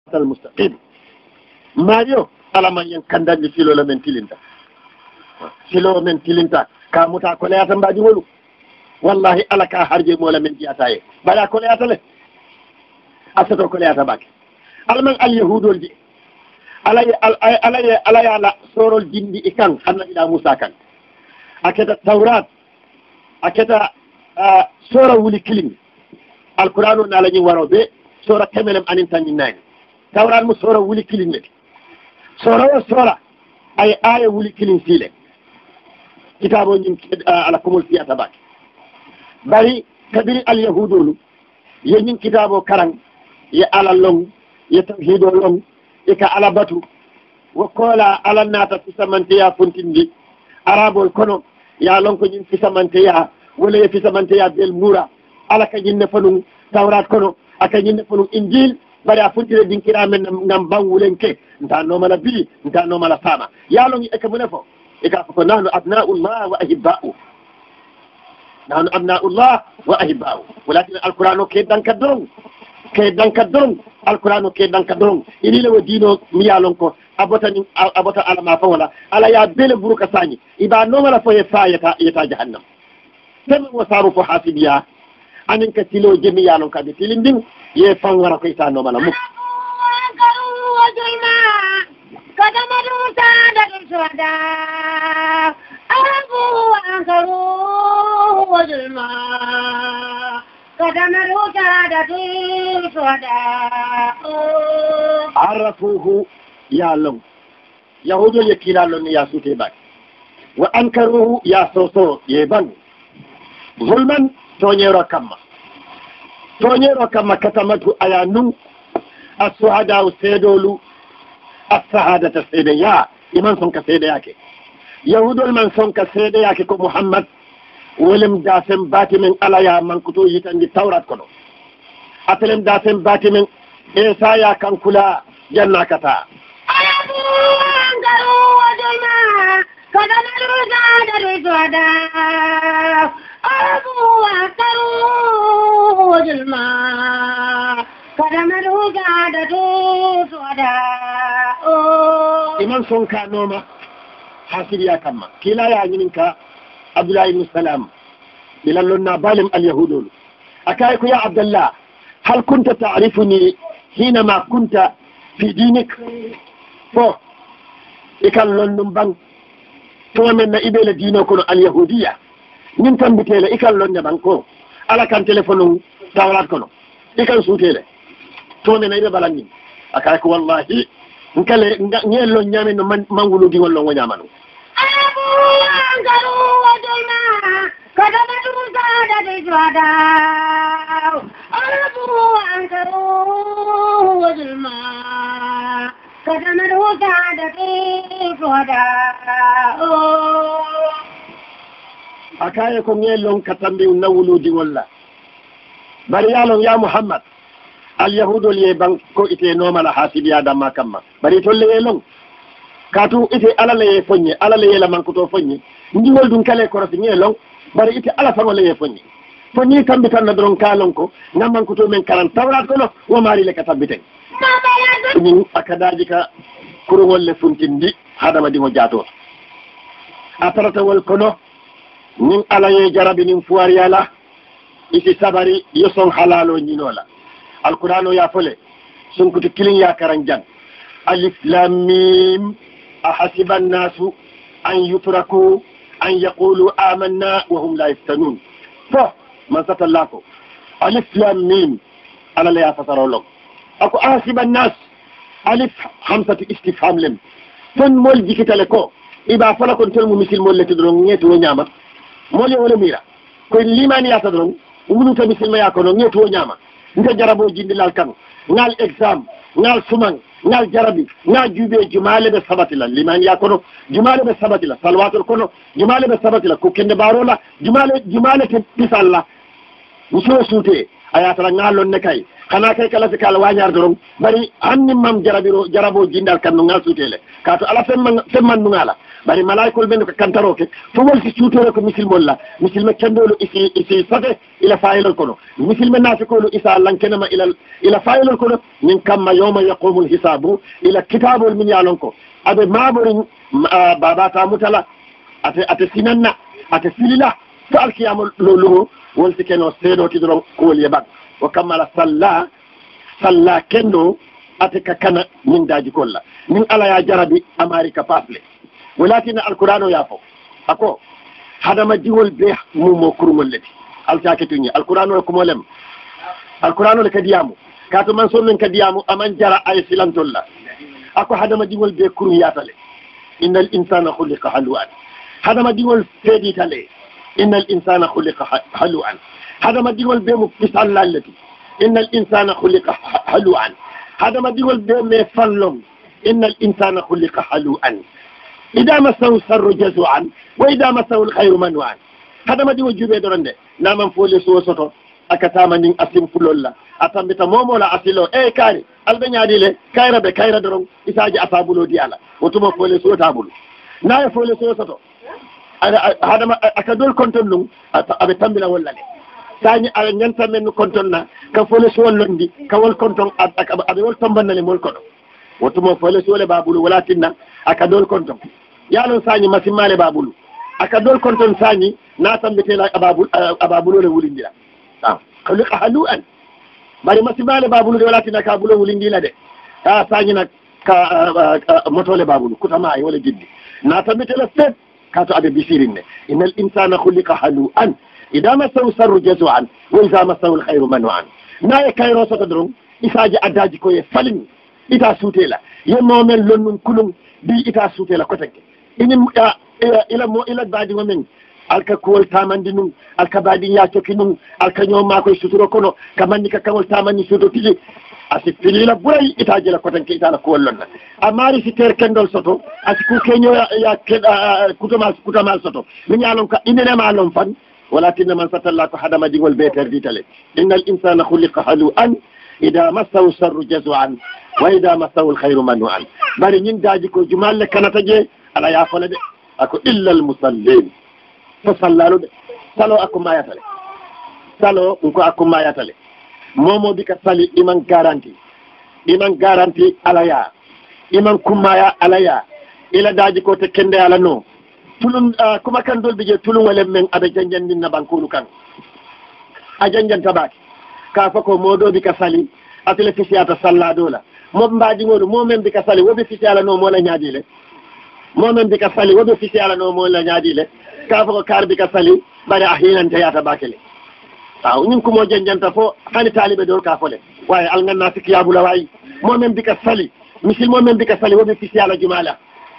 المستقيم ماريو على من ينكندن سيلو لمن تيلينتا سيلو من تيلينتا كاموتا كولياتا مبادي ولو والله على كا حرجي مولا من جياتاي بلا كولياتا له أستو كولياتا باك على اليهود والجي على سور الجندي إكان خلنا إلى موسى كان أكيد التوراة أكيد سورة ولي كلمة القرآن نالني وروبي سورة كملم أن تاني ناين توراة مو سورة ولي كلمة سورة أي آية ولي كلمة سيلة كتابه على كمول فيها تباك bari kadiri al yahudolu yenin kitabo karang ye ala long ye tawhido long e ka ala batu wa kola ala nata fisamante ya funtindi arabol kono ya long ko nyin fisamante ya wala ye fisamante ya bel mura ala ka jinne fanu tawrat kono aka jinne fanu injil bari a funtire dinkira men ngam bangulenke nta no mala bili nta no mala sama ya long e ka munefo e ka ko nahnu abna'ullah wa ahibba'u نحن أبناء الله وأحباؤه ولكن القرآن كيدان كدرون القرآن كيدان كدرون إني لو دينو ميالونكو أبوتا على ما فولا على يا بيل بروك ثاني إذا نوما لا فيفا يتا جهنم تم وصاروا فحاسبيا أنك تلو جميالون كدي تلندين يفان ورا كيتا نوما لا مك قدموا سادة الشهداء أربوا وأنكروا وظلما قدموا سادة الشهداء عرفوه يا لون يهود يكيلا لون يا سوتي باك وأنكروه يا سوسو يبان ظلما تونيرو كما كتمته أيانو الشهداء سيدولو السعادة السيدية إمان سنك سيدياك يهود من سنك سيدياك كو محمد ولم داسم باتي من ألايا من كتو يتن دي تورات كنو أتلم داسم باتي من إيسايا كان كلا جنة كتا أنكروا وظلما قدموا سادة الشهداء أربوا وأنكروا وظلما قدموا سادة الشهداء إمان سنك نوما حاسب يا كما كلا يا عنينك عبد الله بن سلام لنا بالم اليهود أكايك يا عبد الله هل كنت تعرفني حينما كنت في دينك فو إكال لنم بان تومن إبل دينكم اليهودية ننتم بتيلة إكال لنم بانكو على كان تليفون تاولات كنو إكال سوتيلة تومن إبل بلانين أكايك والله nkale ngelo nyame no mangulu di wallo ngonyamano abu angaru wadulma kadamatu sada de jwada abu angaru wadulma kadamatu sada de jwada akaye ko ngelo katambe nawulu di walla bari yalon ya muhammad اليهود اللي بانكو إتي نوما لحاسبيا دما كما بري تولي يلون كاتو إتي على لي يفني على لي لمن كتو فني نجي ولدن كالي كورسي يلون بري إتي على فنو لي يفني فني تنبتان ندرون كالونكو نمان كتو من كالان تورات كنو وماري لك تنبتين نين أكداجك كرو اللي فنتين دي هذا ما دي مجاتو أترت والكنو نين على يجرب نين فواريالا إتي سبري يسون حلالو نينولا القرآن يا فلي سنكت كلين يا كرنجان ألف لام ميم أحسب الناس أن يتركوا أن يقولوا آمنا وهم لا يفتنون من ستلاكو ألف لام ميم على لا يفتر لهم أكو أحسب الناس ألف خمسة استفهام لم فن مول جيكتا لكو إبا فلكن تلمو مثل مول لتدرون نيتو ونعمة مول ولا ميرا كل لمن يتدرون ومنو تمثل ما يكونوا نيتو ونعمة nta jarabo jindilal kanu ngal exam ngal suman ngal jarabi ngal jube jumale be sabatila liman ya kono jumale be sabatila salwatul kono jumale be sabatila ko kende barola jumale te bisalla muso sute ayatara ngalon ne kay kana kay kala kala wañar dorom bari hanni mam jarabo jindal kan no ngal sutele kato ala femman no ngala bari malaikol ben ko kantaroke to wolti sutore ko misilmol misilme kendolo isi fate ila fayilol kono misilme nafikolo isa lankenema ila fayilol kono min kamma yawma yaqumul hisabu ila kitabul min yalon ko abe maborin babata mutala ate sinanna ate silila to alkiyama lolugo wolti keno seedo tidoro kol yebak wa kamala salla kendo ate kakana min daji kolla min ala ya jarabi america pasle walakin alqur'ano yafo ako hadama diwol be mumo kurmol leti altaketuñi alqur'ano ko molem alqur'ano le kadiyamu kato man sonnen kadiyamu aman jara ay silantolla ako hadama diwol be kurum yatale innal insana khuliqa halu'an hadama diwol feedi tale innal insana khuliqa halu'an hadama diwol be mu pisal lallati innal insana khuliqa halu'an hadama diwol be me fallom innal insana khuliqa halu'an ida masahu sarru jazu'an wa ida masahu alkhayru manwa'an hadama diwol jube doronde naman fole so soto akatama nin asim fulolla atambita momola asilo kari albe nyaadile kayra doron isaji atabulo di ala wotuma fole so tabulu naye fole so soto hadama akadol konton num abe tambila wallale sañi ala ñanta men konton na ka fole so londi ka wol konton abe wol tombannale mol kodo wotuma fole so le babulu walatinna akadol konton yalon sañi masimale babulu akadol konton sañi na tambitela ababulu le wulindira khaliqa halu'an bari masimale babulu de walatinna ka bulo wulindila de sañi nak ka motole babulu kutama ay wala jiddi na tambitela fet kato abe bisirinne innal insana khuliqa halu'an idha masahu sarru jazu'an wa idha masahu alkhayru manwa'an naye kayro soto dron isaji addaji ko ye falimi ita sutela yemmo men lonnum kulum bi ita sutela kotake inin ila badi women alka kol tamandi num alka badi ya toki num alka nyoma ko suturo kono kamandi ka kawol tamani suto tiji asi filila buray itaje la kotanke itala ko lonna amari si ter kendol soto asi ku kenyo ya kutamal soto min yalon ka inene ma lon fan walakin man satalla ko hadama dingol be terditale innal insana khuliqa halu'an idha massahu sharru jazu'an wa idha massahu alkhayru manwa'an bari nyin daji ko jumal kanata je ala ya fala de ako illa almusallin fa sallalu de salo akuma yatale salo ko akuma yatale momo bika sali iman garanti alaya iman kumaya alaya ila daji ko te kende ala no tulum kuma kan dol bije tulum wala men ada janjandi na bankulu kan a janjan tabaki ka fa ko modo bika sali atele fisiata salla dola mo mbaadi ngolu mo men bika sali wobe fisiala no mo la nyaadile mo men bika sali wobe fisiala no mo la nyaadile ka fa ko kar bika sali bari ahinan tayata bakele waaw ñun ko mo janjanta fo hani talibe do ka fole waye al nganna fi kiyabula way mo men bika sali misil mo men bika sali wobe fisiala jumala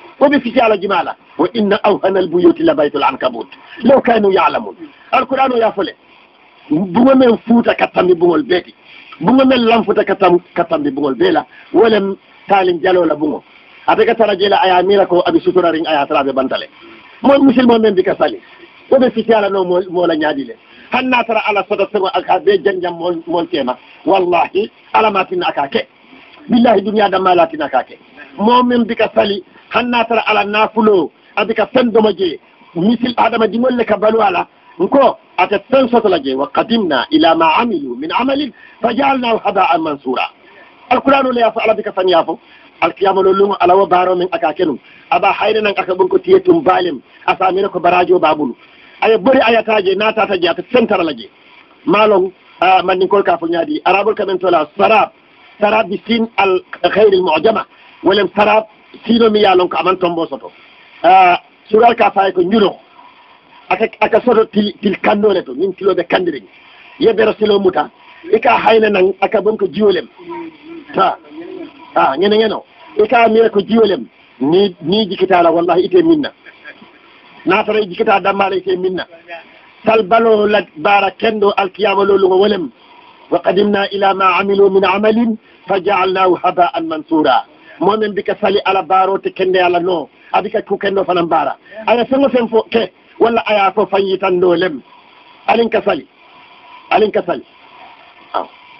wa inna awhana al buyuti la baytul ankabut law kanu ya'lamun al qur'anu ya fole bu mo men fuuta katambi bu ngol beti bu mo men lamfuta katambi bu ngol bela wolem talim jalola bu ngo ataka tarajela aya mira ko abi sutura ring aya trabe bantale mo misil mo men bika sali wobe fisiala no mo la nyaadile hanna tara ala sodo sirwa aka be janjam mol tema wallahi alamatin akake billahi dunya da malatin akake momin bika sali hanna tara ala nafulo abika sendo maje misil adama dingol le ka balwala nko ata senso laje wa qadimna ila ma amilu min amalin fajalnahu haba'an mansura alqur'anu la yafa bika faniyafo alqiyamul lumu ala wa baro min akake num aba hayre nan aka bunko tiyetum balim asamina ko barajo babulu ay bori ayataje natata je ata sentara laje malon man ni kol ka fu nyaadi arabul kamen tola sarab bi sin al khair al mu'jama wala sarab sino mi yalon ko aman tombo soto sural ka fay ko ñulo aka soto til kandole to min kilo be kandiri yebe rasilo muta ika hayna nan aka bon ko jiwolem ta ngeno ika mi ko jiwolem ni jikitala wallahi ite minna natara jikita damale ke minna talbalo la bara kendo alkiyama lolu wolem wa qadimna ila ma amilu min amalin faj'alnahu haba'an mansura momen bika sali ala baro te kende ala no abika ku kendo fanan bara aya sengo sen fo ke wala aya fo fanyitan do lem alin ka sali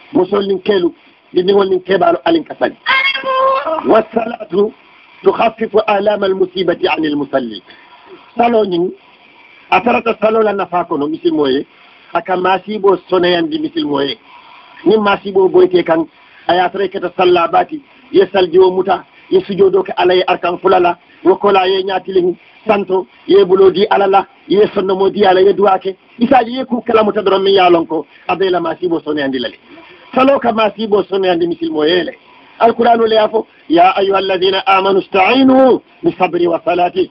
musol nin kelu dindigol nin keɓalo alin ka sali wassalatu tukhaffifu alama almusibati an almusalli salo ñing a tarata salola nafa kono misilmo ye aka masibo sonayandi misilmo ye nin masibo boyte kan a yatara keta salla bati ye salji o muta ye sujodo ke alaye arkan fulala wokola ye ñatilin santo ye bulodi alala ye sonnomo di ala ye duwake isaji ye ku kalamuta doron min yalon ko abela masibo sonayandi lale salo ka masibo sonayandi misilmo yele القرآن ليافو يا أيها الذين آمنوا استعينوا بالصبر والصلاة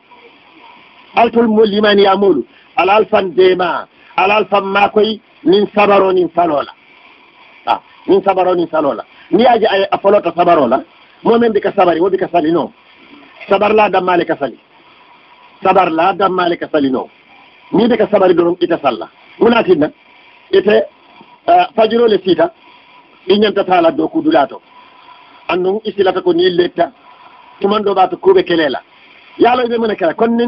ألتم لمن يعمل على الفن ديما على الفن ما كوي من صبروا من صلولا من صبروا من صلولا نياجي أي أفلوت صبرولا مؤمن بك صبري وبك صلي نو صبر لا دم مالك صلي صبر لا دم مالك صلي نو ني بك صبري دون إتصلى مناتنا إته فجروا لسيتا إن ينتطال دوكو دولاتو annun isilata ko ni letta tumando ba to kube kelela yalo be mena kala kon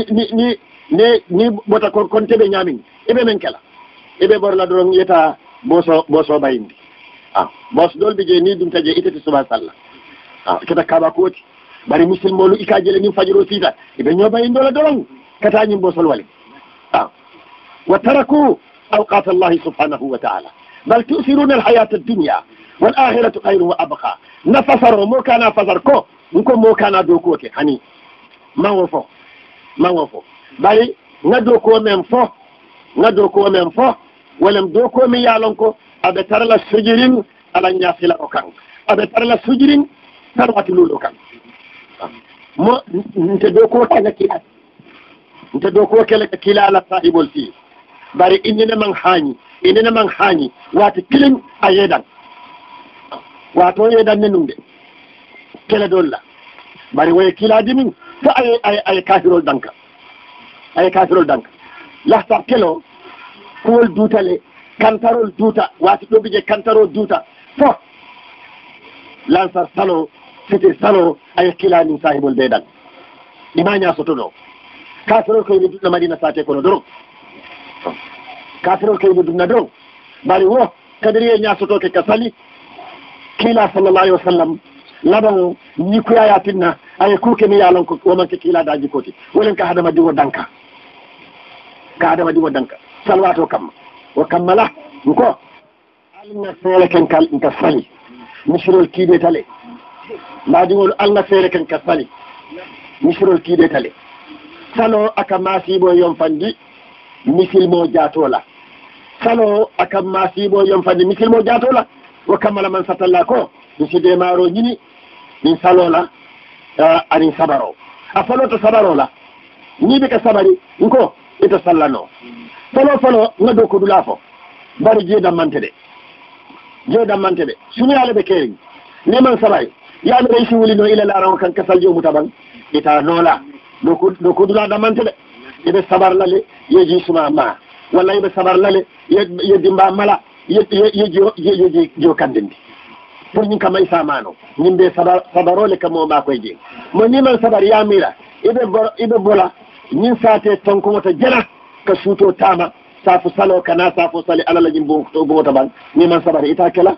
ni bota kon tebe nyamin ibe men kala ibe borla do yeta boso bayindi bos dol bi je ni dum taje itati subhan sallah kita kaba koti bari muslimo lu ikajele ni fajiro sita ibe nyo bayindo la dolong kata nyim bosol wali wa taraku awqat Allah subhanahu wa ta'ala bal tu'thiruna al-hayata ad-dunya والآخرة خير وأبقى نفسر مو كان فسركو نكو مو كان دوكوكي هني ما وفو باي ندوكو من فو ولم دوكو من يالونكو أبتر لا سجرين على نياسلا أوكان أبتر لا سجرين ثروة لولو كان مو نتدوكو كلا نتدوكو كلا على صاحب الفيل bari innina man hani wati kilin ayedan wato yedan nenumde kele dolla bari way kiladi min fa ay kafirol danka lahta kelo kol dutale kantarol duta wati dobije kantaro duta fo lansar salo fitir salo ay kilani sahibol bedan imanya soto do kafirol ko ni na madina sate kono doro kafirol kay buduna do bari wo kadiriye nya soto ke kasali kila sallallahu alaihi wasallam laban ni ku ya tinna ay ku ke mi yalon ko o man ke kila daji koti wolen ka hadama diwo danka salwato kam wa kamala ko alna fere kan kal inta sali misrol kide tale madi wol alna fere kan kasali misrol kide tale salo aka masibo yom fandi misilmo jatola salo aka masibo yom fandi misilmo jatola wa kamala man satalla ko miside maro nyini min salola ani sabaro afalo to sabaro la ni be ka sabari ko ito sallano falo ngado ko dulafo bari jeeda mantede sunu yale be kering ne man sabari ya be reisi wuli no ila la ran kan kasal jomu taban ita nola do ko dula da mantede ibe sabar lale yeji suma ma walla ibe sabar lale ye dimba mala ye jo kandindi pour ñin kamay samano ñin be sabarole kamo ma koy je mo ni man sabar ya mira ibe bola ñin sate tonko mota jana ka suto tama safu salo kana safu sali alala jin bon to gota ban ni man sabar ita kala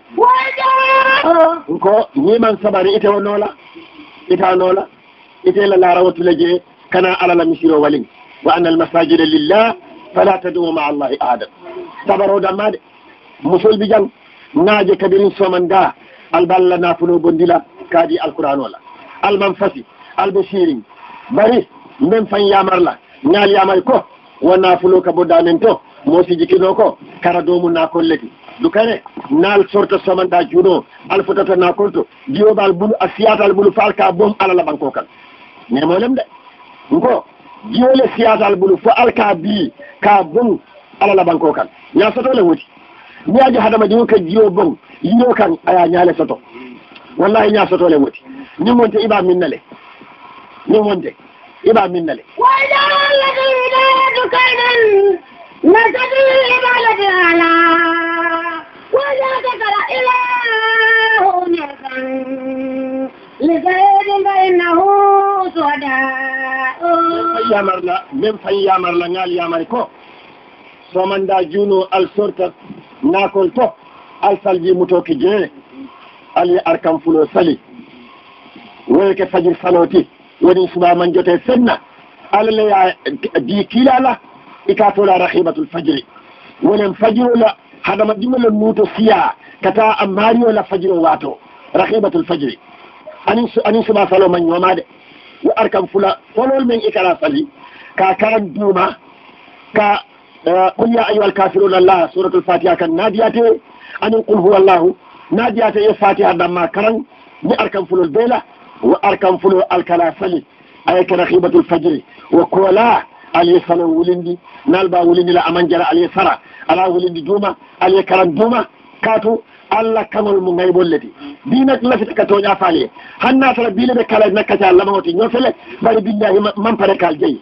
ko ni man sabar ita wonola ita la rawatu laje kana alala misiro walin wa anna al masajida lillah fala tad'u ma'a allahi ahada sabaro damade musul bi jang naaje kabirin somanda alballa nafulo bondila kadi alquran wala alman fasi albashirin bari men fan yamarla ngal yamay ko wona fulo ka bodamen to mosi jikino ko kara domu na kolleti dukare nal sorta somanda judo alfotata na kolto diobal bulu asiatal bulu falka bom alala banko kan ne molem de ko diole siatal bulu fo alka bi ka bom alala banko kan ya soto le wuti ñaaji hadama di ko jiyo bon yino kan aya ñaale soto wallahi ñaa soto le wuti ni monte iba minnale wala alladina dukanan nasadu ibalati ala wala takara ilahu nyakan lisaydin bainahu suada men fay yamarla ngal yamari ko somanda juno al sorta nakol to al salji mutoki je ali arkam fulo sali woyke fajir saloti woni suba man jote senna alale ya di kilala ikatola rahibatul fajri wonen fajiro la hadama dimala muto siya kata amariyo la fajiro wato rahibatul fajri anin suba salo man nyomade wa arkam fula folol men ikara sali ka karan duma ka qul ya ayyuhal kafirun allah suratul fatiha kan nadiyate anin qul huwallahu nadiyate e fatiha damma karan ni arkam fulol bela wa arkam fulo alkala sali ayka rahibatul fajri wa kola ali salo wulindi nalba wulindi la amanjara ali sara ala wulindi duma ali karan duma kato Allah kamol mu ngay bolleti bi nak la fi ka toña faale hanna tara bi le kala nakata Allah mawti ñofele bari billahi man pare kal jey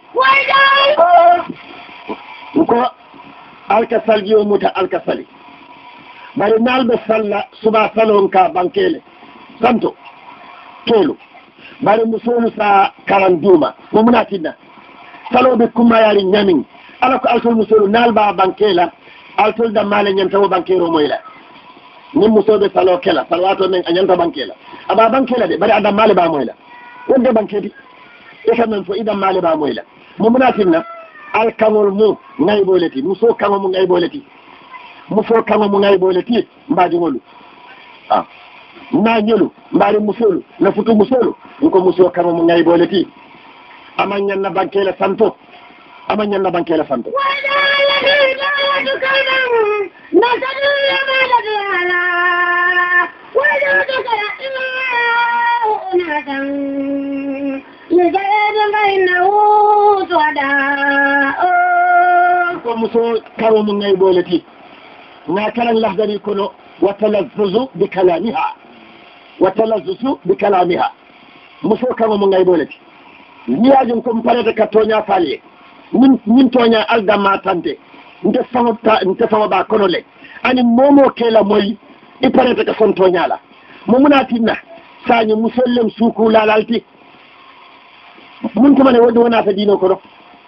ko alka salji o muta alka sali bari nalbe salla suba salon ka bankele santo kelo bari musulu sa karan duma mo munatinna salobe kuma yari nyamin ala ko altul musulu nalba bankela altul da male nyanta wo bankero moyla ni musobe salo kela salwato men anyanta bankela aba bankela de bari adam male ba moyla wonde bankedi e kamen fo idam male ba moyla mo munatinna al kamol mu ngay boleti muso kamo mu ngay boleti muso kamo mu ngay boleti mbaadi ngolu na nyelu mbaari musolu na futu musolu ko muso kamo mu ngay boleti amanyan na bankela santo amanyan na bankela santo ko muso kamo mu ngay boleti na kala lahdari kono watalazzuzu bi kalamiha muso kamo mu ngay boleti niyajum ko parete ka toña falle min toña aldama tante nte sama ba kono le ani momo kela moy i parete ka son toñala mo munatinna sañi musollem suku lalalti mun ko mane wodi wona ta dino kono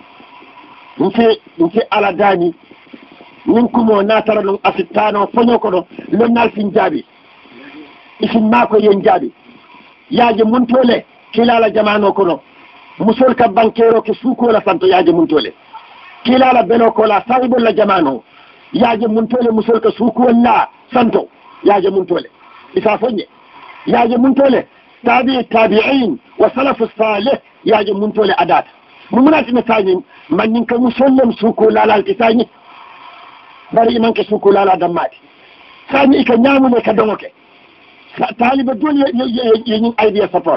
nte ala dani min kumo natara non asittano foño kono lonnal fin jaabi isin mako yen jaabi yaaje mun tole kilala jamano kono musol ka bankero ke sukola santo yaaje muntole kilala beno kola sahibul la jamano yaaje muntole musol ka sukola santo yaaje muntole isa fonye yaaje muntole tabi'in wa salafus salih yaaje muntole adat mumunati na tani manin ka musollem sukola la tisani bari man ka sukola la damati sani ika nyamule ka dongoke talibe dole yin idea support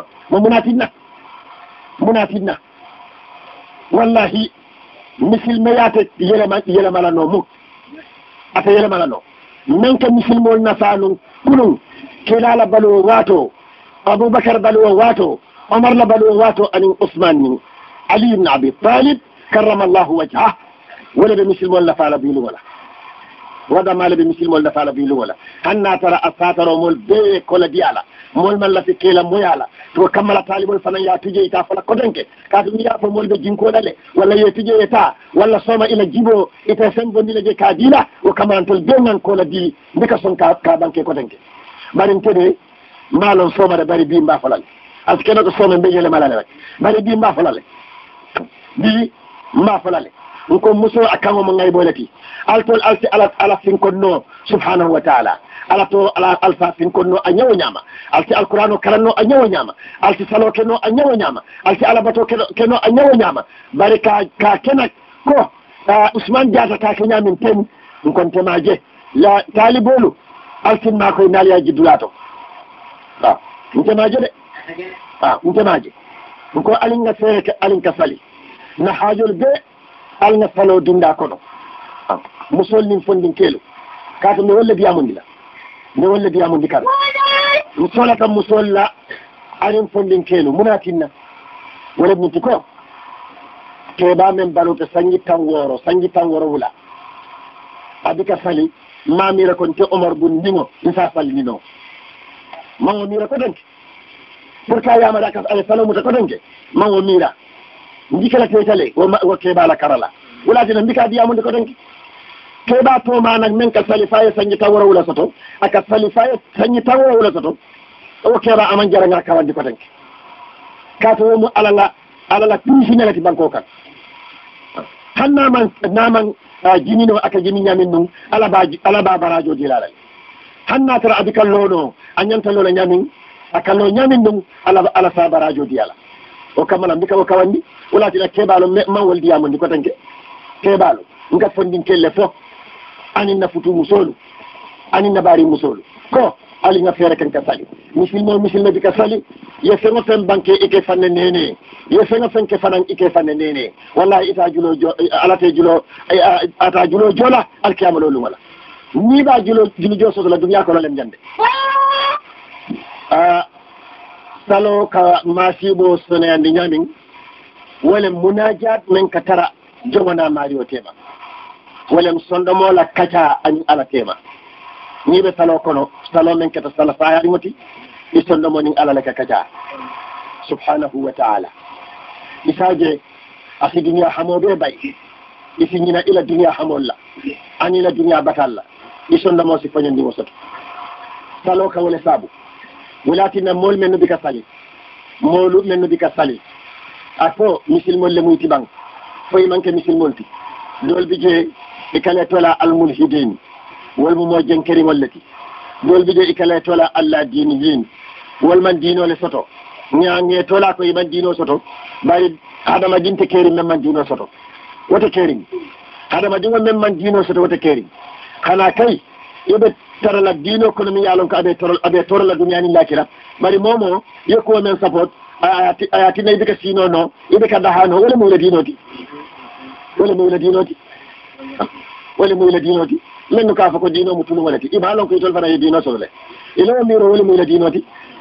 munafinna wallahi misil mayate yelemala no mu ata yelemala no nanka misil mol nasanu kunun kelala balu wato abubakar balu wato umar la balu wato ani usman ni ali ibn abi talib karramallahu wajhah wala be misil mol la fala bilu wala wada mala be misil mol la fala bilu wala hanna tara asataro mol be kola diala mol man la fi kela moyala to kamala talibol fanan ya tuje ita fala kodenke ka dum ya fo mol be jinko dale wala ye tuje eta wala soma ila jibo ita sembo ni leje ka dila o kamantol bengan ko la di ndika son ka banke kodenke barin tede malon soma da bari bi mba falal askena ko soma be yele malale rek bari bi mba falal bi mba falal ko muso akango mo ngay bolati altol alti ala fin konno subhanahu wa ta'ala ala to ala alfa fin konno a nyawo nyama alti alqur'ano karanno a nyawo nyama alti salo kenno a nyawo nyama alti alabato kenno a nyawo nyama barika ka kenak ko usman jata ka kenya min ten kon temaje la talibolu alti ma ko naliya jidulato ntemaje de ntemaje ko alinga seke alinga sali na hajul be alna salo dinda kono musol nin fondin kelo kato ne walla biyamundi kala musola kam musolla anin fondin kelo munatinna wala minti ko keɓa men balote sangi tan woro wula abika sali mamira kon te omar bun ndingo isa sallinino mango mira ko denke pour ka yamada kas ale salomuta ko denke mango mira ndikala tetale wo keɓala karala wulatina mbika biyamundi ko denke keɓa tomanak men ka sali faye sañi tawra wula soto aka sali faye sañi tawra wula soto o keɓa aman jaranga kawandi ko tenke kato womo alala tuusinelati banko kan han naman jimino aka jimi ñamin ɗum alaba barajo dilalal han natara abi kallono a ñantalola ñamin a kallo ñamin ɗum ala sa barajo diyala o kamala mbika o kawandi wolatina keɓalo mawol diyamondi ko tenke keɓalo ngat fondin kelle fof anin na futu musolu anin na bari musolu ko ali nga fere kan ka sali muslimo bi ka sali ye fengo fen banke ike fanne nene ye fengo fen ke fanan ike fanne nene wallahi ita julo alate julo ata julo jola alkiyama lolu wala ni ba julo jo so la dunya ko lem jande salo ka masibo sone andi nyamin wala munajat men ka tara jomana mario tema wala sondomola kaca an ala tema ni be salo kono salo men kata sala faari moti i sondomo ni ala laka kaca subhanahu wa ta'ala isaje asi dunya hamobe bay isi nyina ila dunya hamolla ani la dunya batalla i sondomo si fanyandi wosoto salo ka wala sabu wulati na mol men bi ka sali molu men bi ka sali afo misil mol le muyti bang foy manke misil molti dol bi je ikale tola al mulhidin wal mo jenkeri wallati dol bi je ikale tola alla diniyin wal man dino le soto nyaange tola ko man dino soto bari adama dinte keri men man dino soto wote keri adama dingo men man dino soto wote keri kana kai yobe tarala dino ko mi yalon ko abe torala dunya ni lakira bari momo yeko men support ayati nay bika sino no ibe ka dahano wala mo le dinoti wala mo le dinoti wala mo le dinoti men ka fa ko dino mutunu wala ti ibalon ko tol fana e dino sole ilo miro wala mo le dinoti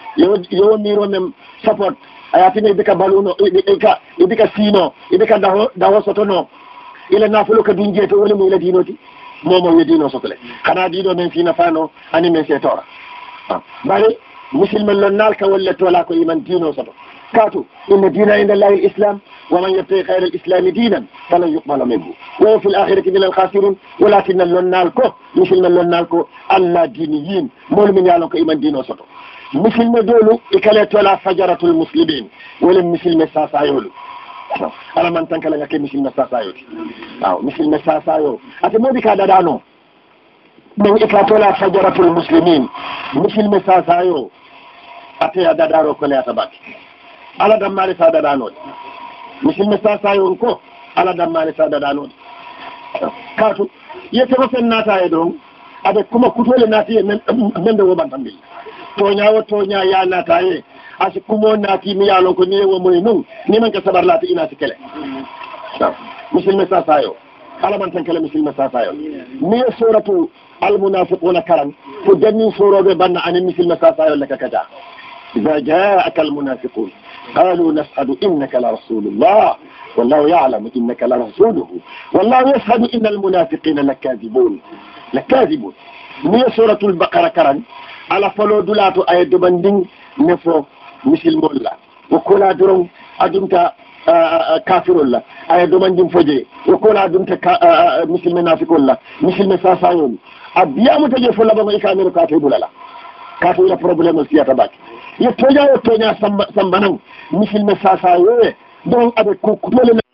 yo miro men support ayati nay bika baluno ibika sino ibika daho soto no ila nafulo ka dunjeto wala mo le dinoti momo we dino sotole kana dino men fina fano ani men se tora bari musulman lon nalka walla tola ko iman dino soto كاتو إن الدين عند الله الإسلام ومن يبتغي غير الإسلام دينا فلن يقبل منه وهو في الآخرة من الخاسرين ولكن اللونالكو مثل ما اللونالكو الله دينيين مول من يعلم إيمان دينه سطو مثل ما دولو إكاليت ولا فجرة المسلمين ولم مثل ما ساسايولو على من تنك لك مثل ما ساسايولو مثل ما ساسايولو أتمو بك هذا دانو من إكاليت ولا فجرة المسلمين مثل ما ساسايولو أتي هذا دارو كلي أتباكي ala dammare sa daɗanoɗe musidɓe sa yon ko ala dammare sa daɗanoɗe kaatu yettema fen naata e ɗon aɓe kuma kutole naati e men de woɓantamɓe toña ya naata e asi kumo naati mi yalon ko ni womoye noon ni man ka sabar laati inati kele musidɓe sa yo ala man tan kele musidɓe sa yo ni e suratu almunafiquna karan ko janni soroɓe banna ani musidɓe sa yo leka kaja إذا جاءك المنافقون قالوا نشهد إنك لرسول الله والله يعلم إنك لرسوله والله يشهد إن المنافقين لكاذبون من سورة البقرة كرن على فلو دولاتو أي دبندين نفو مثل مولا وكلا درون أدمت كافر الله أي دبندين فجي وكلا أدمت مثل منافق الله مثل مساسايون أبيا متجف الله بما إكامل كافر الله كافر لا بروبليم سياتا باكي ye toña sambanan misilme sasa yoye don aɓe kutole